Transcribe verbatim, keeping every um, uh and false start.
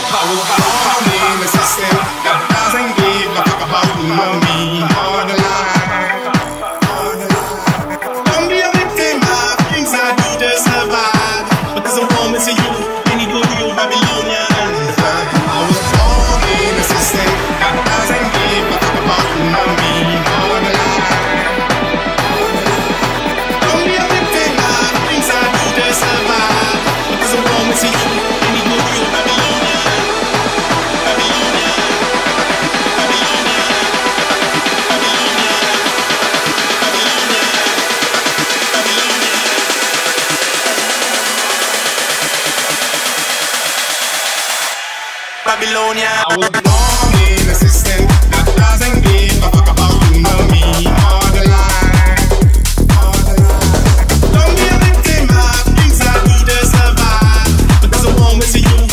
I was born in the system that doesn't give a fuck about money or the line. Don't be a victim of things I do to survive, because a woman to you, any good you Babylonian. I was born in a system that doesn't give a fuck about money or the line. Don't be a victim of things I do to survive, because a woman to you, any good you Babylonian. Babylonia. I was born in a system that doesn't give a fuck about you, money or the line. Don't be a victim of things I do to survive, because I want to see you.